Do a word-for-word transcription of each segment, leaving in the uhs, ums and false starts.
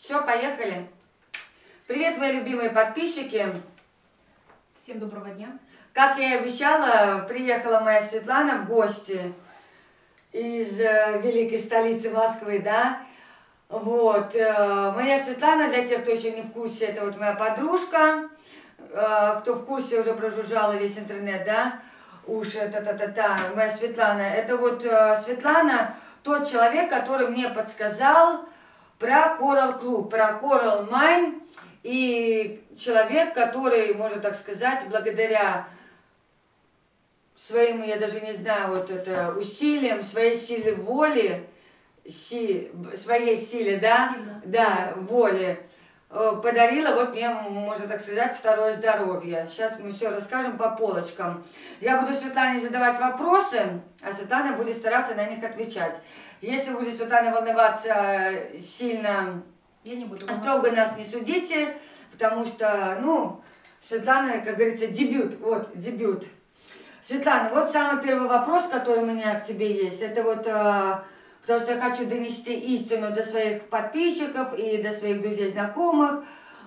Все, поехали. Привет, мои любимые подписчики. Всем доброго дня. Как я и обещала, приехала моя Светлана в гости из э, великой столицы Москвы, да. Вот. Э, моя Светлана, для тех, кто еще не в курсе, это вот моя подружка. Э, кто в курсе, уже прожужжала весь интернет, да. Уши, та-та-та-та. Моя Светлана. Это вот э, Светлана, тот человек, который мне подсказал про Coral Club, про Coral Mine. И человек, который, можно так сказать, благодаря своим, я даже не знаю, вот это усилиям, своей силе воли, си, своей силе, да, Сильно. да, воли, подарила вот мне, можно так сказать, второе здоровье. Сейчас мы все расскажем по полочкам. Я буду Светлане задавать вопросы, а Светлана будет стараться на них отвечать. Если будет Светлана волноваться сильно, я не буду строго нас не судите, потому что, ну, Светлана, как говорится, дебют, вот, дебют. Светлана, вот самый первый вопрос, который у меня к тебе есть, это вот, э, потому что я хочу донести истину до своих подписчиков и до своих друзей, знакомых,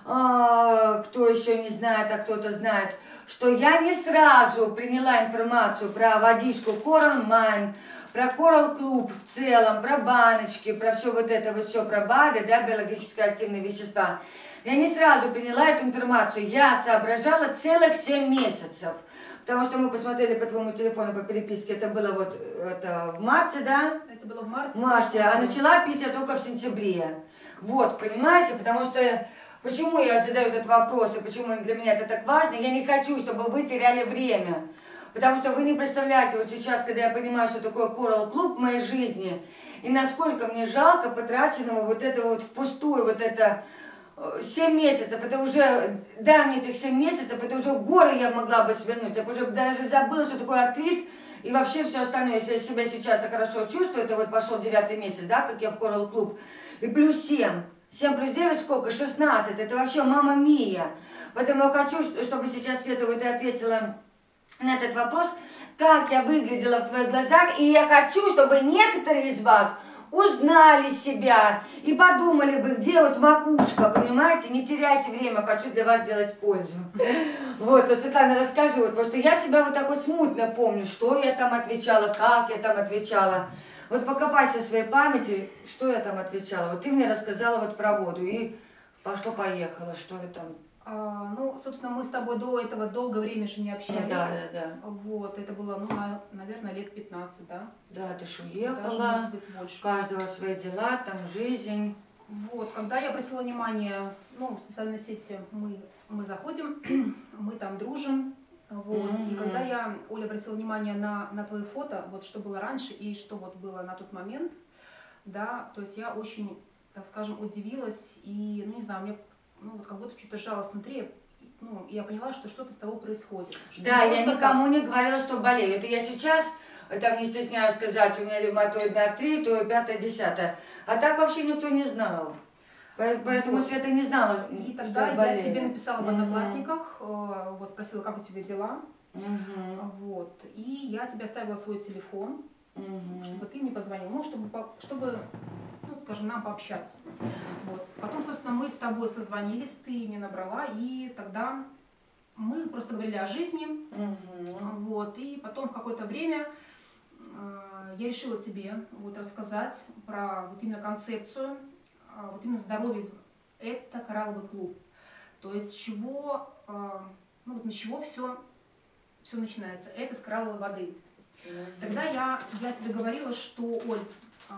э, кто еще не знает, а кто-то знает, что я не сразу приняла информацию про водичку Coral Mine, про Coral Club в целом, про баночки, про все вот это вот все, про БАДы, да, биологически активные вещества. Я не сразу приняла эту информацию, я соображала целых семь месяцев. Потому что мы посмотрели по твоему телефону, по переписке, это было вот это в марте, да? Это было в марте. В марте, а начала пить я только в сентябре. Вот, понимаете, потому что, почему я задаю этот вопрос, и почему для меня это так важно, я не хочу, чтобы вы теряли время. Потому что вы не представляете, вот сейчас, когда я понимаю, что такое Coral Club в моей жизни, и насколько мне жалко потраченного вот этого вот впустую, вот это... семь месяцев, это уже, дай мне этих семь месяцев, это уже горы я могла бы свернуть. Я уже даже забыла, что такое артрит и вообще все остальное. Если я себя сейчас так хорошо чувствую, это вот пошел девятый месяц, да, как я в Coral Club, и плюс семь. семь плюс девять сколько? шестнадцать. Это вообще мама мия. Поэтому я хочу, чтобы сейчас, Света, вот ты ответила на этот вопрос, как я выглядела в твоих глазах, и я хочу, чтобы некоторые из вас узнали себя и подумали бы, где вот макушка, понимаете, не теряйте время, хочу для вас сделать пользу. Вот, вот, Светлана, расскажи, вот, потому что я себя вот так вот смутно помню, что я там отвечала, как я там отвечала. Вот покопайся в своей памяти, что я там отвечала. Вот ты мне рассказала вот про воду, и пошло-поехало, что я там... А, ну, собственно, мы с тобой до этого долгое время же не общались. Да, да, да. Вот, это было, ну, наверное, лет пятнадцать, да? Да, ты ж уехала, даже, может быть, больше. У каждого свои дела, там жизнь. Вот, когда я обратила внимание, ну, в социальные сети мы, мы заходим, мы там дружим, вот, mm-hmm. и когда я, Оля, обратила внимание на, на твои фото, вот что было раньше и что вот было на тот момент, да, то есть я очень, так скажем, удивилась и, ну, не знаю, мне ну вот как будто что-то сжалось внутри, ну, и я поняла, что что-то с тобой происходит. Да, я никому так... не говорила, что болею. Это я сейчас, там не стесняюсь сказать, у меня ревматоидный артрит, то пятое, десятое. А так вообще никто не знал. Поэтому вот. Света не знала, и тогда что я, я тебе написала в Одноклассниках, mm-hmm. вот, спросила, как у тебя дела. Mm-hmm. Вот, и я тебе оставила свой телефон, mm-hmm. чтобы ты мне позвонил, ну, чтобы, чтобы ну, скажем, нам пообщаться. Вот. Потом, собственно, мы с тобой созвонились, ты мне набрала, и тогда мы просто говорили о жизни. Mm-hmm. Вот. И потом в какое-то время э, я решила тебе вот, рассказать про вот именно концепцию, э, вот именно здоровья. Это коралловый клуб. То есть с чего, э, ну, вот, с чего все, все начинается. Это с коралловой воды. Mm-hmm. Тогда я, я тебе говорила, что, Оль, э,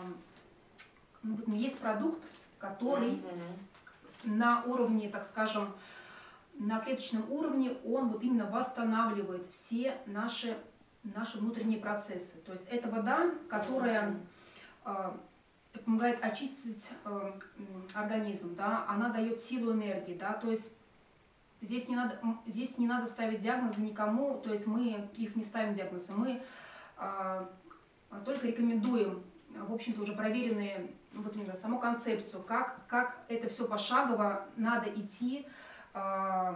ну, вот есть продукт, который mm-hmm. на уровне, так скажем, на клеточном уровне, он вот именно восстанавливает все наши, наши внутренние процессы. То есть это вода, которая mm-hmm. э, помогает очистить э, организм, да, она дает силу энергии, да, то есть здесь не надо, здесь не надо ставить диагнозы никому, то есть мы их не ставим диагнозы, мы э, только рекомендуем, в общем-то, уже проверенные, вот именно саму концепцию, как, как это все пошагово надо идти. Э,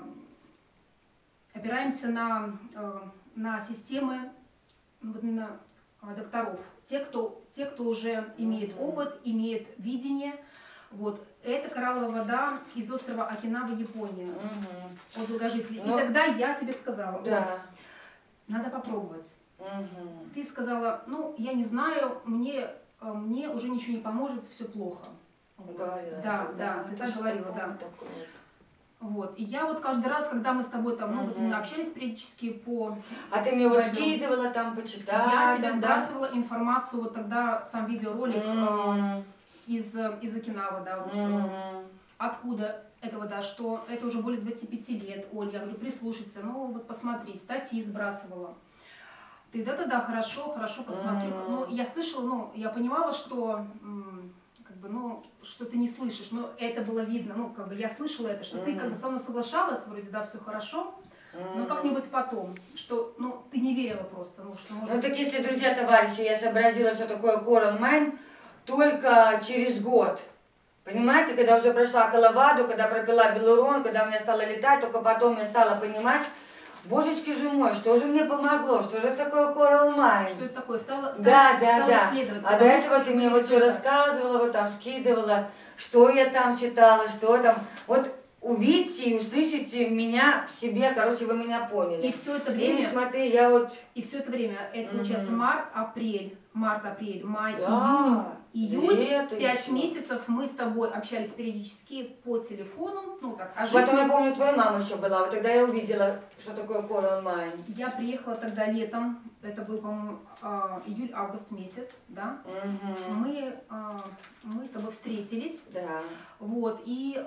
опираемся на, э, на системы вот именно докторов. Те кто, те, кто уже имеет опыт, имеет видение, Вот. Это коралловая вода из острова Окинава, Япония. Угу. От долгожителей. Но... И тогда я тебе сказала, да. надо попробовать. Угу. Ты сказала, ну, я не знаю, мне, мне уже ничего не поможет, все плохо. Говорила. Да, да, ты так говорила, да. Такое. Вот. И я вот каждый раз, когда мы с тобой там, ну, вот, мы общались периодически по... А ты мне вот скидывала там, почитать. Я тебе там, сбрасывала да? информацию, вот тогда сам видеоролик Mm-hmm. э, из, из Окинавы, да, вот, mm-hmm. откуда это вода, что это уже более двадцати пяти лет, Оль, я говорю, прислушайся, ну вот посмотри, статьи сбрасывала. Ты да-да-да, хорошо, хорошо, посмотрю. Mm-hmm. Ну, я слышала, ну, я понимала, что... как бы, ну, что ты не слышишь, но это было видно, ну, как бы я слышала это, что mm-hmm. ты как бы со мной соглашалась, вроде, да, все хорошо, mm-hmm. но как-нибудь потом, что, ну, ты не верила просто, ну, что может... Ну, так если, друзья, товарищи, я сообразила, что такое Coral Mine только через год, понимаете, когда уже прошла Коловаду, когда пропила Белурон, когда у меня стало летать, только потом я стала понимать, божечки же мой, что же мне помогло, что же такое Coral Mine? Что это такое? Стала, стала, да, да, стала да. исследовать. А до этого ты мне вот все рассказывала, вот там скидывала, что я там читала, что там. Вот увидите и услышите меня в себе, короче, вы меня поняли. И все это время... И смотри, я вот... И все это время, это получается mm-hmm. март, апрель, март, апрель, май, да, июнь, июль, пять еще. месяцев мы с тобой общались периодически по телефону, ну так, а жизнь... Потом я помню, твоя мама еще была, вот тогда я увидела, что такое Coral Mine. Я приехала тогда летом, это был, по-моему, июль-август месяц, да, mm-hmm. мы, мы с тобой встретились, да. Вот, и...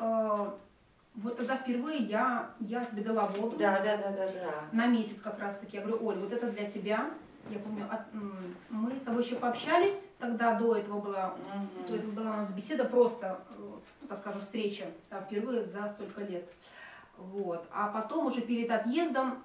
Вот тогда впервые я, я тебе дала воду. Да, да, да, да, да. На месяц как раз таки. Я говорю, Оль, вот это для тебя. Я помню, от, мы с тобой еще пообщались, тогда до этого была, mm-hmm. то есть была у нас беседа просто, ну, так скажем, встреча, да, впервые за столько лет. Вот. А потом уже перед отъездом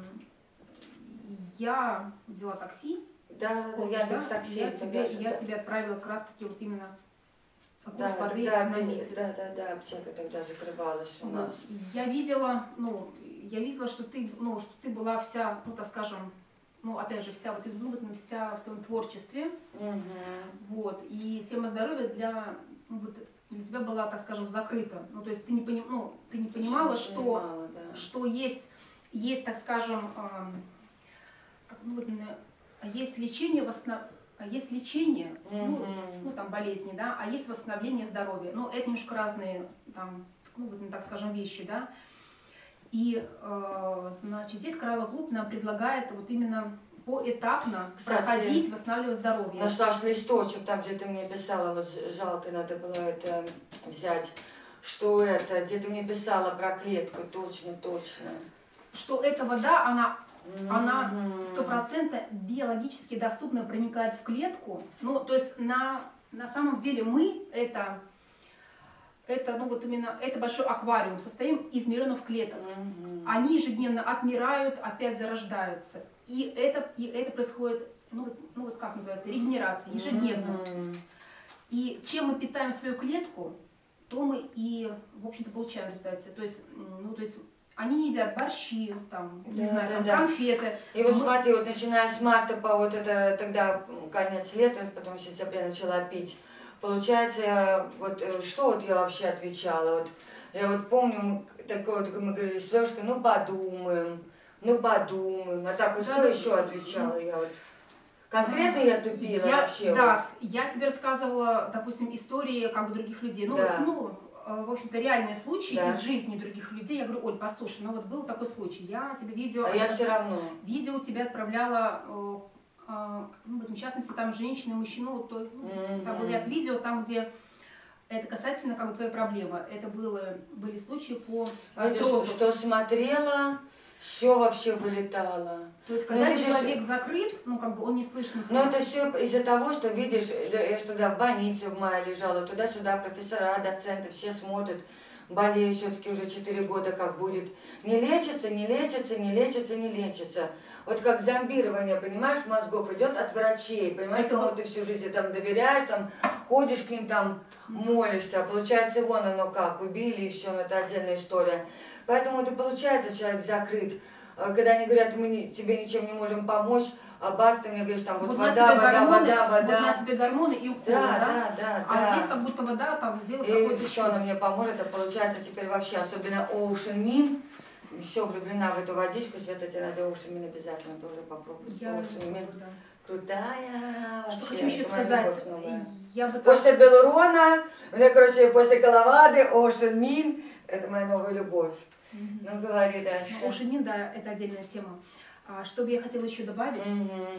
я взяла такси. Да, да, да, я, да, такси, я, тебе, я да. тебе отправила как раз таки вот именно да, воды да, на месяц. Да, да, да, аптека тогда закрывалась у нас. Я видела, ну, я видела, что ты, ну, что ты была вся, ну, так скажем, ну, опять же, вся, вот, ну, вся в своем творчестве, угу. Вот, и тема здоровья для, ну, вот, для тебя была, так скажем, закрыта. Ну, то есть ты не, поним, ну, ты не понимала, что, понимала, да. что есть, есть, так скажем, э, как, ну, вот, есть лечение в основном. Есть лечение, mm-hmm. ну, ну, там, болезни, да, а есть восстановление здоровья. Ну, это немножко разные, там, ну, вот, так скажем, вещи, да. И, э, значит, здесь Коралловый клуб нам предлагает вот именно поэтапно Кстати, проходить, восстанавливать здоровье. Нашла листочек, там, где ты мне писала, вот жалко, надо было это взять, что это, где ты мне писала про клетку, точно, точно. Что эта вода, она... Она сто процентов биологически доступно проникает в клетку. Ну, то есть на, на самом деле мы это, это, ну вот именно, это большой аквариум, состоим из миллионов клеток. Mm-hmm. Они ежедневно отмирают, опять зарождаются. И это, и это происходит, ну вот, ну вот как называется, регенерация, ежедневно. Mm-hmm. И чем мы питаем свою клетку, то мы и, в общем-то, получаем в результате. То есть, ну, то есть они не едят борщи, там, да, не знаю, да, там, да. конфеты. И вот мы... смотри, вот начиная с марта по вот это тогда конец лета, потом в сентябре начала пить. Получается, вот что вот я вообще отвечала? Вот я вот помню, такое вот мы говорили с Лёшкой, ну подумаем, ну подумаем. А так вот да, что еще отвечала я вот? Конкретно я тупила я, вообще? Да, вот. Я тебе рассказывала, допустим, истории как бы других людей. Ну, да. ну в общем-то, реальные случаи да. из жизни других людей. Я говорю, Оль, послушай, ну вот был такой случай, я тебе видео... А я все равно. Видео тебе отправляла, э, э, ну, в частности, там женщина, мужчина, вот, то, mm-hmm. там были от видео, там, где это касательно как бы твоей проблемы. Это было, были случаи по... Видишь, что, что смотрела, все вообще вылетало. То есть, когда ну, человек видишь, закрыт, ну, как бы он не слышно. Но это все из-за того, что, видишь, я же тогда в больнице в мае лежала, туда-сюда профессора, доценты, все смотрят, болею все-таки уже четыре года, как будет. Не лечится, не лечится, не лечится, не лечится. Вот как зомбирование, понимаешь, мозгов идет от врачей, понимаешь, кому ты всю жизнь там доверяешь, там ходишь к ним, там молишься, а получается вон оно как, убили и все, это отдельная история. Поэтому это получается, человек закрыт. когда они говорят, мы не, тебе ничем не можем помочь, а бац, ты мне говоришь, там вот, вот вода, вода, гормоны, вода, вода. Вот на тебе гормоны и уколы, да, да? Да, да, а да. здесь как будто вода там сделает и какой-то что она мне поможет, а получается теперь вообще, особенно Ocean Min, все влюблена в эту водичку, Света, тебе надо Ocean Min обязательно тоже попробовать. Я Ocean Min да. крутая. Что вообще, хочу еще сказать, я бы так... после Белурона, у меня, короче, после Коловады, Ocean Min, это моя новая любовь. Mm-hmm. Ну, говори дальше. Ну, Ocean Min, да, это отдельная тема. А, что бы я хотела еще добавить, mm-hmm.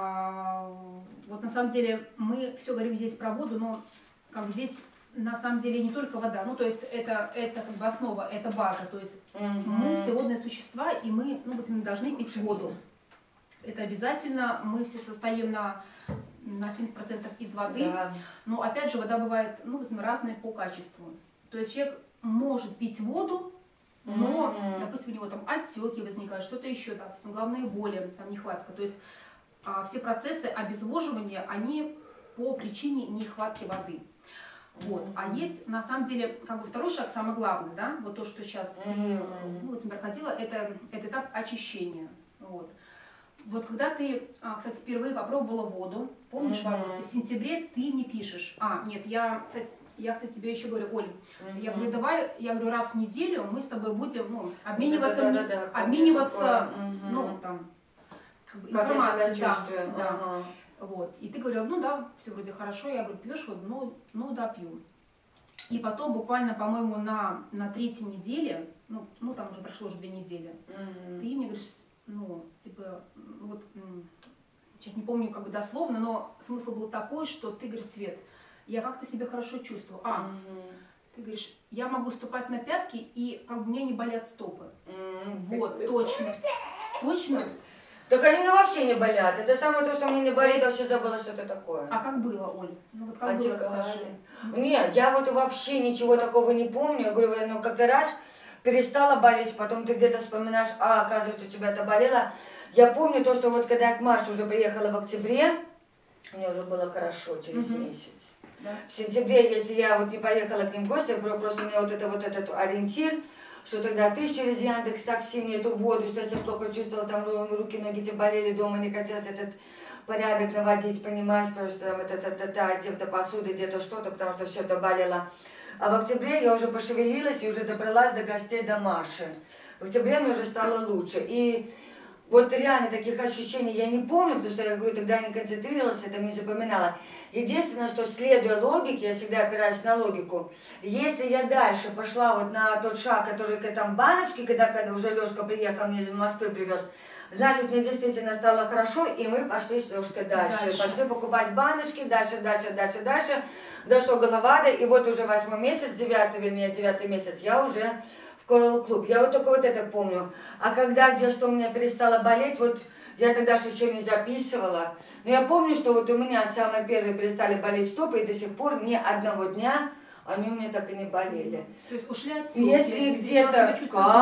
а, вот на самом деле мы все говорим здесь про воду, но как здесь на самом деле не только вода, ну то есть это, это как бы основа, это база, то есть mm-hmm. мы все водные существа, и мы, ну вот мы должны пить воду. Это обязательно, мы все состоим на, на семьдесят процентов из воды, да. Но опять же вода бывает ну, вот, разная по качеству. То есть человек может пить воду, но, mm-hmm. допустим, у него там отеки возникают, что-то еще, допустим, головные боли, там нехватка. То есть а, все процессы обезвоживания, они по причине нехватки воды. Вот. Mm-hmm. А есть, на самом деле, как бы второй шаг, самый главный, да, вот то, что сейчас mm-hmm. ты, ну, вот, например, ходила, это, это этап очищения. Вот. Вот когда ты, кстати, впервые попробовала воду, помнишь, mm-hmm. в августе, в сентябре ты мне пишешь, а, нет, я, кстати, я, кстати, тебе еще говорю, Оль, mm-hmm. я говорю, давай, я говорю, раз в неделю мы с тобой будем, ну, обмениваться, да, да, да, да, обмениваться, mm-hmm. ну, там, как бы, информацией, да, да. Uh-huh. Вот, и ты говорила, ну, да, все вроде хорошо, я говорю, пьешь воду, ну, ну, да, пью. И потом буквально, по-моему, на, на третьей неделе, ну, ну, там уже прошло уже две недели, mm-hmm. ты мне говоришь, ну, типа, вот, сейчас не помню как бы дословно, но смысл был такой, что ты говоришь, Свет, я как-то себя хорошо чувствую. А, mm-hmm. ты говоришь, я могу ступать на пятки, и как бы у меня не болят стопы. Mm-hmm. Вот, точно, точно. Так они мне вообще не болят. Это самое то, что мне не болит, вообще забыла, что это такое. А как было, Оль? Ну вот как было, скажи. Нет, я вот вообще ничего такого не помню. Я говорю, ну как-то раз перестала болеть, потом ты где-то вспоминаешь, а, оказывается, у тебя это болело. Я помню то, что вот когда я к Маше уже приехала в октябре, мне уже было хорошо через mm-hmm. месяц. Да. В сентябре, если я вот не поехала к ним в гости, просто у меня вот это вот этот ориентир, что тогда ты через Яндекс Такси мне эту воду, что я себя плохо чувствовала, там руки, ноги тебе болели, дома не хотелось этот порядок наводить, понимаешь, потому что там это, это, это, где-то посуда, где-то что-то, потому что все это болело. А в октябре я уже пошевелилась и уже добралась до гостей, до Маши. В октябре мне уже стало лучше. И вот реально таких ощущений я не помню, потому что я говорю, тогда я не концентрировалась, это не запоминала. Единственное, что следуя логике, я всегда опираюсь на логику, если я дальше пошла вот на тот шаг, который к этому баночке, когда, когда уже Лешка приехал, мне из Москвы привез, значит, мне действительно стало хорошо, и мы пошли с Лешкой дальше. дальше. Пошли покупать баночки, дальше, дальше, дальше, дальше. Дошло Головада, и вот уже восьмой месяц, девятый, вернее, девятый месяц, я уже в Coral Club. Я вот только вот это помню. А когда, где, что у меня перестало болеть, вот я тогда же еще не записывала. Но я помню, что вот у меня самые первые перестали болеть стопы, и до сих пор ни одного дня они у меня так и не болели. То есть ушли отсюда? Если где-то,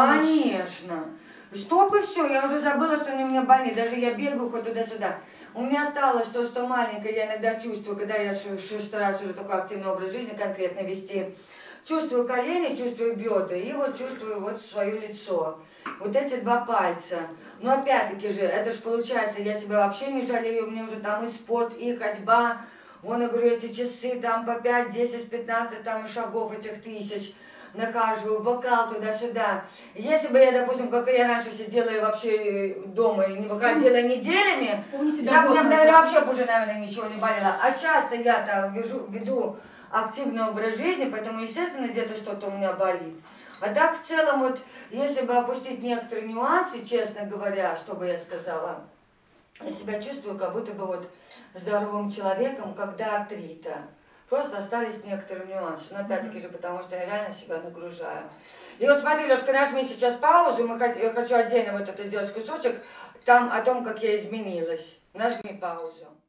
конечно. Стопы все, я уже забыла, что они у меня больны. Даже я бегаю хоть туда-сюда. У меня осталось то, что маленькое, я иногда чувствую, когда я стараюсь уже такой активный образ жизни конкретно вести. Чувствую колени, чувствую бедра и вот чувствую вот свое лицо. Вот эти два пальца. Но опять-таки же, это же получается, я себя вообще не жалею, мне уже там и спорт, и ходьба. Вон, я говорю, эти часы там по пять, десять, пятнадцать там шагов этих тысяч. Нахаживаю, вокал туда-сюда. Если бы я, допустим, как я раньше сидела и вообще дома и не выходила неделями, я бы, наверное, вообще бы уже, наверное, ничего не болело. А сейчас-то я-то веду, веду активный образ жизни, поэтому, естественно, где-то что-то у меня болит. А так, в целом, вот, если бы опустить некоторые нюансы, честно говоря, что бы я сказала, я себя чувствую, как будто бы вот здоровым человеком, когда артрита. Просто остались некоторые нюансы. Но опять-таки же, потому что я реально себя нагружаю. И вот смотри, Лешка, нажми сейчас паузу. Мы, я хочу отдельно вот это сделать кусочек. Там о том, как я изменилась. Нажми паузу.